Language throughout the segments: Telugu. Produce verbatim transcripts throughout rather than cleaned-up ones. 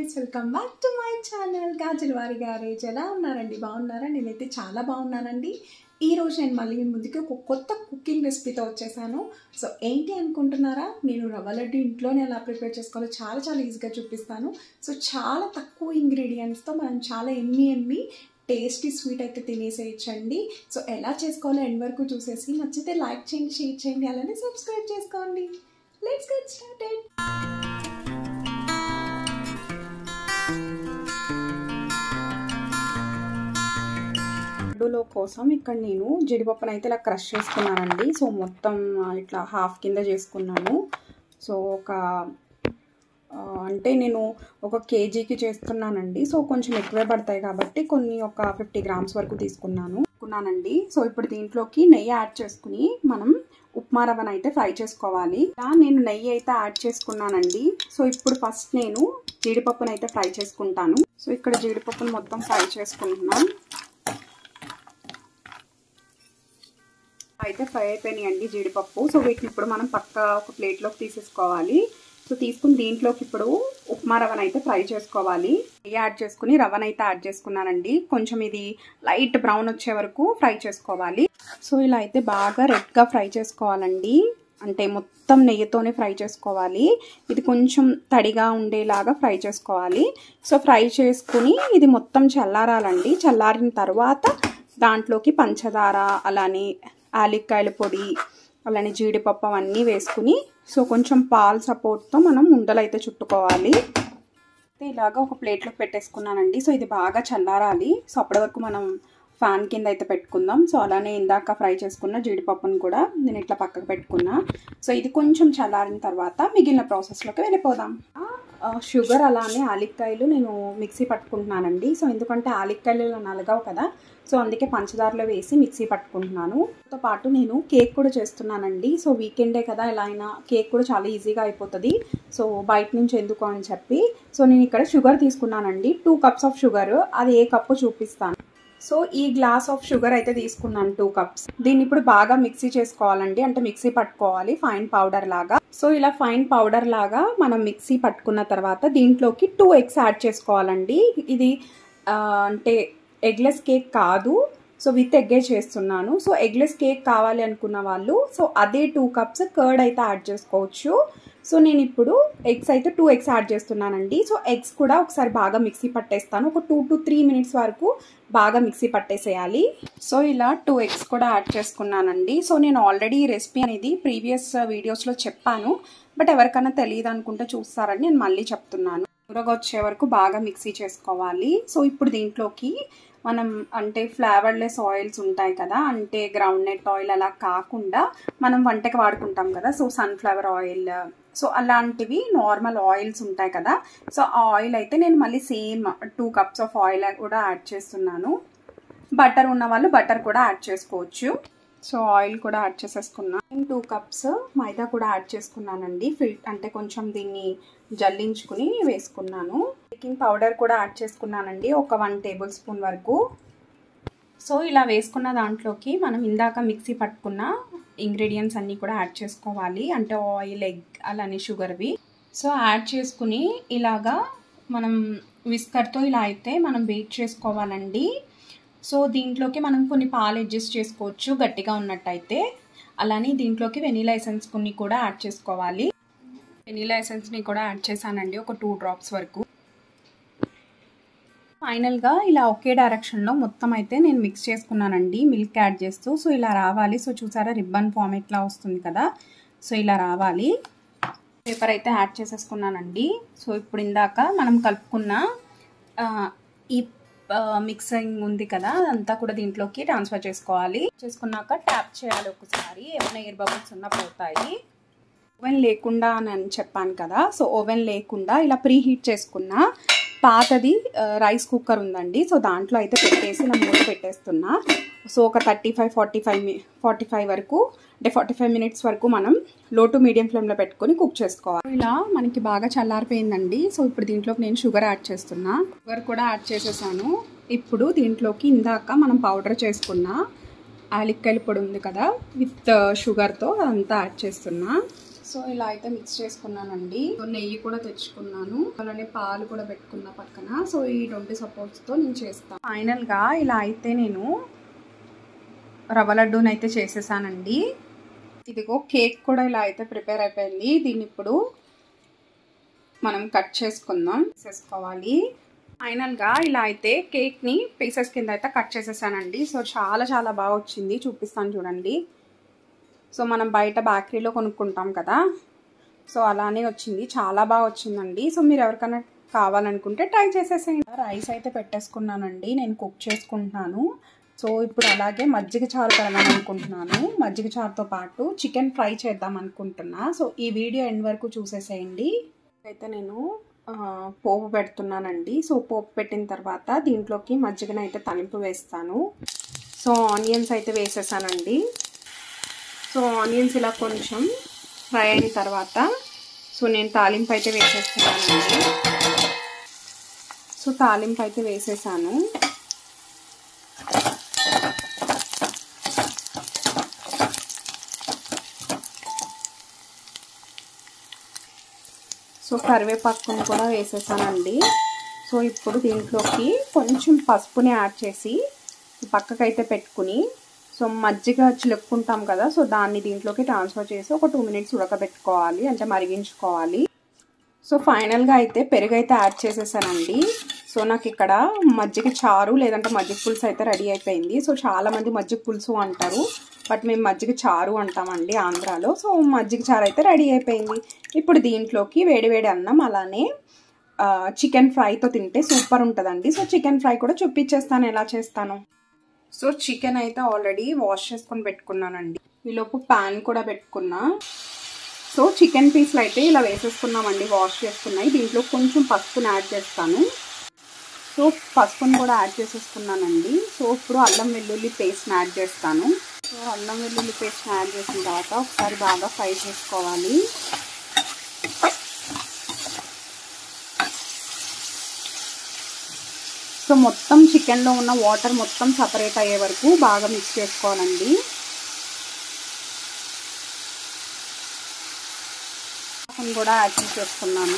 guys, welcome back to my channel Gajalwari Garage. ఎలా ఉన్నారండి? బాగున్నారా? నేనైతే చాలా బాగున్నానండి. ఈ రోజు నేను మళ్ళీ మీ ముందుకి ఒక కొత్త కుకింగ్ రెసిపీతో వచ్చేసాను. సో ఏంటి అనుకుంటున్నారా? నేను రవ్వ లడ్డు ఇంట్లోనే ఎలా ప్రిపేర్ చేసుకోవాలో చాలా చాలా ఈజీగా చూపిస్తాను. సో చాలా తక్కువ ఇంగ్రీడియంట్స్తో మనం చాలా ఎమ్మి ఎమ్మి టేస్టీ స్వీట్ అయితే తినేసేయచ్చండి. సో ఎలా చేసుకోవాలో ఎండ్ వరకు చూసేసి నచ్చితే లైక్ చేయండి, షేర్ చేయండి, అలానే సబ్స్క్రైబ్ చేసుకోండి. Let's get started. లడ్డూలో కోసం ఇక్కడ నేను జీడిపప్పును అయితే ఇలా క్రష్ చేసుకున్నానండి. సో మొత్తం ఇట్లా హాఫ్ కింద చేసుకున్నాను. సో ఒక అంటే నేను ఒక కేజీకి చేస్తున్నానండి. సో కొంచెం ఎక్కువే పడతాయి కాబట్టి కొన్ని ఒక ఫిఫ్టీ గ్రామ్స్ వరకు తీసుకున్నాను అనుకున్నానండి. సో ఇప్పుడు దీంట్లోకి నెయ్యి యాడ్ చేసుకుని మనం ఉప్మా రవ్వను అయితే ఫ్రై చేసుకోవాలి. ఇలా నేను నెయ్యి అయితే యాడ్ చేసుకున్నానండి. సో ఇప్పుడు ఫస్ట్ నేను జీడిపప్పును అయితే ఫ్రై చేసుకుంటాను. సో ఇక్కడ జీడిపప్పును మొత్తం ఫ్రై చేసుకుంటున్నాను. అయితే ఫ్రై అయిపోయినాయండి జీడిపప్పు. సో వీటిని ఇప్పుడు మనం పక్క ఒక ప్లేట్లోకి తీసేసుకోవాలి. సో తీసుకుని దీంట్లోకి ఇప్పుడు ఉప్మా రవ్వను అయితే ఫ్రై చేసుకోవాలి. నెయ్యి యాడ్ చేసుకుని రవ్వను అయితే యాడ్ చేసుకున్నానండి. కొంచెం ఇది లైట్ బ్రౌన్ వచ్చే వరకు ఫ్రై చేసుకోవాలి. సో ఇలా అయితే బాగా రెడ్గా ఫ్రై చేసుకోవాలండి. అంటే మొత్తం నెయ్యితోనే ఫ్రై చేసుకోవాలి. ఇది కొంచెం తడిగా ఉండేలాగా ఫ్రై చేసుకోవాలి. సో ఫ్రై చేసుకుని ఇది మొత్తం చల్లారాలండి. చల్లారిన తర్వాత దాంట్లోకి పంచదార, అలానే యాలక్కాయల పొడి, అలానే జీడిపప్పు అవన్నీ వేసుకుని సో కొంచెం పాలు సపోర్ట్తో మనం ఉండలు అయితే చుట్టుకోవాలి. అయితే ఇలాగా ఒక ప్లేట్లో పెట్టేసుకున్నానండి. సో ఇది బాగా చల్లారాలి. సో అప్పటి వరకు మనం ఫ్యాన్ కింద అయితే పెట్టుకుందాం. సో అలానే ఇందాక ఫ్రై చేసుకున్న జీడిపప్పును కూడా నేను ఇట్లా పక్కకు పెట్టుకున్నా. సో ఇది కొంచెం చల్లారిన తర్వాత మిగిలిన ప్రాసెస్లోకి వెళ్ళిపోదాం. షుగర్ అలానే యాలక్కాయలు నేను మిక్సీ పట్టుకుంటున్నానండి. సో ఎందుకంటే యాలక్కాయలు నలగవు కదా, సో అందుకే పంచదారలో వేసి మిక్సీ పట్టుకుంటున్నాను. తో పాటు నేను కేక్ కూడా చేస్తున్నానండి. సో వీకెండే కదా, ఎలా అయినా కేక్ కూడా చాలా ఈజీగా అయిపోతుంది. సో బయట నుంచి ఎందుకు అని చెప్పి సో నేను ఇక్కడ షుగర్ తీసుకున్నానండి. టూ కప్స్ ఆఫ్ షుగర్, అది ఏ కప్పు చూపిస్తాను. సో ఈ గ్లాస్ ఆఫ్ షుగర్ అయితే తీసుకున్నాను, టూ కప్స్. దీన్ని ఇప్పుడు బాగా మిక్సీ చేసుకోవాలండి. అంటే మిక్సీ పట్టుకోవాలి ఫైన్ పౌడర్ లాగా. సో ఇలా ఫైన్ పౌడర్ లాగా మనం మిక్సీ పట్టుకున్న తర్వాత దీంట్లోకి టూ ఎగ్స్ యాడ్ చేసుకోవాలండి. ఇది అంటే ఎగ్లెస్ కేక్ కాదు, సో విత్ ఎగ్గే చేస్తున్నాను. సో ఎగ్లెస్ కేక్ కావాలి అనుకున్న వాళ్ళు సో అదే టూ కప్స్ కర్డ్ అయితే యాడ్ చేసుకోవచ్చు. సో నేను ఇప్పుడు ఎగ్స్ అయితే టూ ఎగ్స్ యాడ్ చేస్తున్నానండి. సో ఎగ్స్ కూడా ఒకసారి బాగా మిక్సీ పట్టేస్తాను. ఒక టూ టు త్రీ మినిట్స్ వరకు బాగా మిక్సీ పట్టేసేయాలి. సో ఇలా టూ ఎగ్స్ కూడా యాడ్ చేసుకున్నానండి. సో నేను ఆల్రెడీ ఈ రెసిపీ అనేది ప్రీవియస్ వీడియోస్లో చెప్పాను, బట్ ఎవరికైనా తెలియదు అనుకుంటే చూస్తారని నేను మళ్ళీ చెప్తున్నాను. ఊరగా వచ్చే వరకు బాగా మిక్సీ చేసుకోవాలి. సో ఇప్పుడు దీంట్లోకి మనం అంటే ఫ్లేవర్లెస్ ఆయిల్స్ ఉంటాయి కదా, అంటే గ్రౌండ్ నట్ ఆయిల్ అలా కాకుండా మనం వంటకి వాడుకుంటాం కదా, సో సన్ఫ్లవర్ ఆయిల్, సో అలాంటివి నార్మల్ ఆయిల్స్ ఉంటాయి కదా. సో ఆ ఆయిల్ అయితే నేను మళ్ళీ same two cups of oil కూడా యాడ్ చేస్తున్నాను. బటర్ ఉన్న వాళ్ళు బటర్ కూడా యాడ్ చేసుకోవచ్చు. సో ఆయిల్ కూడా యాడ్ చేసేసుకున్నా. నేను టూ కప్స్ మైదా కూడా యాడ్ చేసుకున్నానండి. ఫిల్ అంటే కొంచెం దీన్ని జల్లించుకుని వేసుకున్నాను. బేకింగ్ పౌడర్ కూడా యాడ్ చేసుకున్నానండి, ఒక వన్ టేబుల్ స్పూన్ వరకు. సో ఇలా వేసుకున్న దాంట్లోకి మనం ఇందాక మిక్సీ పట్టుకున్న ఇంగ్రీడియంట్స్ అన్నీ కూడా యాడ్ చేసుకోవాలి. అంటే ఆయిల్, ఎగ్, అలానే షుగర్వి. సో యాడ్ చేసుకుని ఇలాగా మనం విస్కర్తో ఇలా అయితే మనం బీట్ చేసుకోవాలండి. సో దీంట్లోకి మనం కొన్ని పాలు అడ్జస్ట్ చేసుకోవచ్చు గట్టిగా ఉన్నట్టయితే. అలానే దీంట్లోకి వెనీలా ఎసెన్స్ కొన్ని కూడా యాడ్ చేసుకోవాలి. వెనీలా ఎసెన్స్ని కూడా యాడ్ చేశానండి, ఒక టూ డ్రాప్స్ వరకు. ఫైనల్గా ఇలా ఒకే డైరెక్షన్లో మొత్తం అయితే నేను మిక్స్ చేసుకున్నానండి, మిల్క్ యాడ్ చేస్తూ. సో ఇలా రావాలి. సో చూసారా రిబ్బన్ ఫామ్ ఇట్లా వస్తుంది కదా, సో ఇలా రావాలి. పేపర్ అయితే యాడ్ చేసేసుకున్నానండి. సో ఇప్పుడు ఇందాక మనం కలుపుకున్న ఈ మిక్సింగ్ ఉంది కదా, అదంతా కూడా దీంట్లోకి ట్రాన్స్ఫర్ చేసుకోవాలి. చేసుకున్నాక ట్యాప్ చేయాలి ఒకసారి, ఏమైనా ఎయిర్ బబుల్స్ ఉన్నా పోతాయి. ఓవెన్ లేకుండా అని చెప్పాను కదా, సో ఓవెన్ లేకుండా ఇలా ప్రీ హీట్ చేసుకున్న పాతది రైస్ కుక్కర్ ఉందండి. సో దాంట్లో అయితే పెట్టేసి నా మూత పెట్టేస్తున్నా. సో ఒక thirty five forty five forty five వరకు అంటే ఫార్టీ ఫైవ్ మినిట్స్ వరకు మనం లో టు మీడియం ఫ్లేమ్లో పెట్టుకొని కుక్ చేసుకోవాలి. ఇలా మనకి బాగా చల్లారిపోయిందండి. సో ఇప్పుడు దీంట్లోకి నేను షుగర్ యాడ్ చేస్తున్నా. షుగర్ కూడా యాడ్ చేసేసాను. ఇప్పుడు దీంట్లోకి ఇందాక మనం పౌడర్ చేసుకున్న యాలక్కాయల పొడి ఉంది కదా, విత్ షుగర్తో అదంతా యాడ్ చేస్తున్నా. సో ఇలా అయితే మిక్స్ చేసుకున్నానండి. నెయ్యి కూడా తెచ్చుకున్నాను, అలానే పాలు కూడా పెట్టుకున్నా పక్కన. సో ఈ రెండు సపోర్ట్స్తో నేను చేస్తాను. ఫైనల్గా ఇలా అయితే నేను రవ్వ లడ్డూని అయితే చేసేసానండి. ఇదిగో కేక్ కూడా ఇలా అయితే ప్రిపేర్ అయిపోయింది. దీన్ని ఇప్పుడు మనం కట్ చేసుకుందాం, చేసుకోవాలి. ఫైనల్గా ఇలా అయితే కేక్ని పీసెస్ కింద అయితే కట్ చేసేసానండి. సో చాలా చాలా బాగా వచ్చింది, చూపిస్తాను చూడండి. సో మనం బయట బేకరీలో కొనుక్కుంటాం కదా, సో అలానే వచ్చింది, చాలా బాగా వచ్చిందండి. సో మీరు ఎవరికైనా కావాలనుకుంటే ట్రై చేసేసేయండి. రైస్ అయితే పెట్టేసుకున్నానండి, నేను కుక్ చేసుకుంటున్నాను. సో ఇప్పుడు అలాగే మజ్జిగ చారు పెడదాం అనుకుంటున్నాను. మజ్జిగ చారుతో పాటు చికెన్ ఫ్రై చేద్దాం అనుకుంటున్నా. సో ఈ వీడియో ఎండ్ వరకు చూసేసేయండి. అయితే నేను పోపు పెడుతున్నానండి. సో పోపు పెట్టిన తర్వాత దీంట్లోకి మజ్జిగను అయితే తాలింపు వేస్తాను. సో ఆనియన్స్ అయితే వేసేసానండి. సో ఆనియన్స్ ఇలా కొంచెం ఫ్రై అయిన తర్వాత సో నేను తాలింపు అయితే వేసేస్తున్నానండి. సో తాలింపు అయితే వేసేసాను. సో కరివేపాకుని కూడా వేసేసానండి. సో ఇప్పుడు దీంట్లోకి కొంచెం పసుపుని యాడ్ చేసి పక్కకైతే పెట్టుకుని, సో మజ్జిగ చిలుక్కుంటాం కదా, సో దాన్ని దీంట్లోకి ట్రాన్స్ఫర్ చేసి ఒక టూ మినిట్స్ ఉడకబెట్టుకోవాలి, అంటే మరిగించుకోవాలి. సో ఫైనల్గా అయితే పెరుగు అయితే యాడ్ చేసేసానండి. సో నాకు ఇక్కడ మజ్జిగ చారు లేదంటే మజ్జిగ పులుసు అయితే రెడీ అయిపోయింది. సో చాలామంది మజ్జిగ పులుసు అంటారు, బట్ మేము మజ్జిగ చారు అంటామండి ఆంధ్రాలో. సో మజ్జిగ చారు అయితే రెడీ అయిపోయింది. ఇప్పుడు దీంట్లోకి వేడివేడి అన్నం అలానే చికెన్ ఫ్రైతో తింటే సూపర్ ఉంటుందండి. సో చికెన్ ఫ్రై కూడా చూపించేస్తాను ఎలా చేస్తాను. సో చికెన్ అయితే ఆల్రెడీ వాష్ చేసుకొని పెట్టుకున్నానండి. ఈలోపు ప్యాన్ కూడా పెట్టుకున్నా. సో చికెన్ పీస్లు అయితే ఇలా వేసేసుకున్నామండి, వాష్ చేసుకున్నాయి. దీంట్లో కొంచెం పసుపుని యాడ్ చేస్తాను. సో పసుపుని కూడా యాడ్ చేసేసుకున్నానండి. సో ఇప్పుడు అల్లం వెల్లుల్లి పేస్ట్ని యాడ్ చేస్తాను. సో అల్లం వెల్లుల్లి పేస్ట్ని యాడ్ చేసిన తర్వాత ఒకసారి బాగా ఫ్రై చేసుకోవాలి. సో మొత్తం చికెన్లో ఉన్న వాటర్ మొత్తం సపరేట్ అయ్యే వరకు బాగా మిక్స్ చేసుకోవాలండి. కూడా యాడ్ చేసుకున్నాను.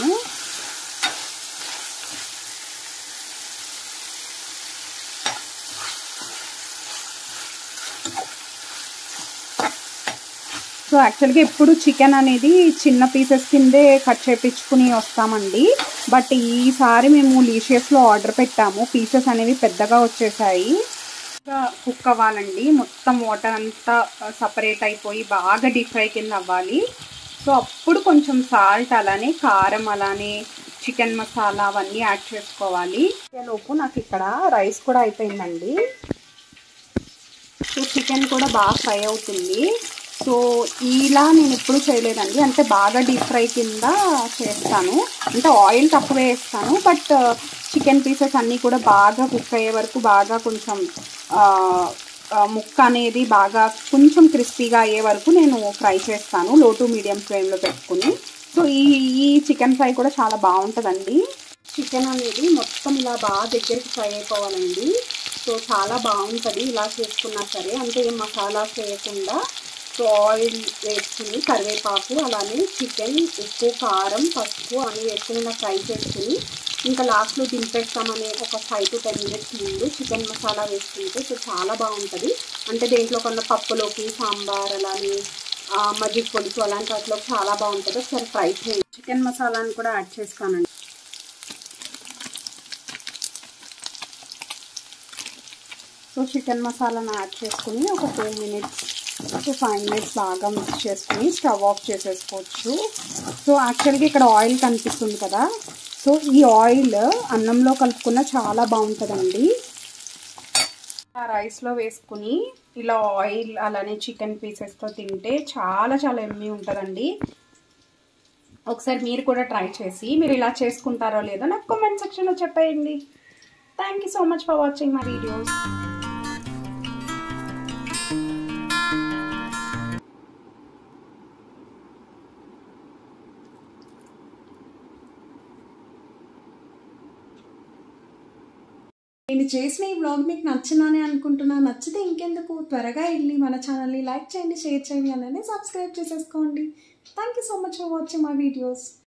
సో యాక్చువల్గా ఎప్పుడు చికెన్ అనేది చిన్న పీసెస్ కిందే కట్ చేయించుకుని వస్తామండి, బట్ ఈసారి మేము లీషియస్లో ఆర్డర్ పెట్టాము. పీసెస్ అనేవి పెద్దగా వచ్చేసాయి. కుక్ అవ్వాలండి, మొత్తం వాటర్ అంతా సపరేట్ అయిపోయి బాగా డీప్ ఫ్రై కింద అవ్వాలి. సో అప్పుడు కొంచెం సాల్ట్ అలానే కారం అలానే చికెన్ మసాలా అవన్నీ యాడ్ చేసుకోవాలి. లోపు నాకు ఇక్కడ రైస్ కూడా అయిపోయిందండి. సో చికెన్ కూడా బాగా ఫ్రై అవుతుంది. సో ఇలా నేను ఎప్పుడు చేయలేదండి, అంటే బాగా డీప్ ఫ్రై కింద చేస్తాను, అంటే ఆయిల్ తక్కువ వేస్తాను, బట్ చికెన్ పీసెస్ అన్నీ కూడా బాగా కుక్ అయ్యే వరకు బాగా కొంచెం ముక్క అనేది బాగా కొంచెం క్రిస్పీగా అయ్యే వరకు నేను ఫ్రై చేస్తాను, లో టు మీడియం ఫ్లేమ్లో పెట్టుకుని. సో ఈ ఈ చికెన్ ఫ్రై కూడా చాలా బాగుంటుందండి. చికెన్ అనేది మొత్తం ఇలా బాగా దగ్గరికి ఫ్రై అయిపోవాలండి. సో చాలా బాగుంటుంది ఇలా చేసుకున్నా సరే, అంటే ఏం మసాలాస్ వేయకుండా. సో ఆయిల్ వేసుకుని కరివేపాకు అలానే చికెన్, ఉప్పు, కారం, పసుపు అన్నీ వేసుకుని ఇలా ఫ్రై చేసుకుని ఇంకా లాస్ట్లో దింపేస్తామని ఒక ఫైవ్ టు టెన్ మినిట్స్ ముందు చికెన్ మసాలా వేసుకుంటే సో చాలా బాగుంటుంది. అంటే దేంట్లో కొన్న పప్పులోకి, సాంబార్ అలానే మజ్జిగ పులుసు అలాంటి వాటిలో చాలా బాగుంటుంది. ఒకసారి ఫ్రై చేయండి. చికెన్ మసాలాని కూడా యాడ్ చేస్తానండి. సో చికెన్ మసాలాను యాడ్ చేసుకుని ఒక two minutes to five minutes బాగా మిక్స్ చేసుకుని స్టవ్ ఆఫ్ చేసేసుకోవచ్చు. సో యాక్చువల్గా ఇక్కడ ఆయిల్ కనిపిస్తుంది కదా, సో ఈ ఆయిల్ అన్నంలో కలుపుకున్న చాలా బాగుంటుందండి. రైస్లో వేసుకుని ఇలా ఆయిల్ అలానే చికెన్ పీసెస్తో తింటే చాలా చాలా యమ్మీ ఉంటుందండి. ఒకసారి మీరు కూడా ట్రై చేసి మీరు ఇలా చేసుకుంటారో లేదో నాకు కామెంట్ సెక్షన్లో చెప్పేయండి. Thank you so much for watching my videos. నేను చేసిన ఈ వ్లాగ్ మీకు నచ్చిందని అనుకుంటున్నా. నచ్చితే ఇంకెందుకు త్వరగా వెళ్ళి మన ఛానల్ని లైక్ చేయండి, షేర్ చేయండి, అలానే సబ్స్క్రైబ్ చేసేసుకోండి. Thank you so much for watching my videos.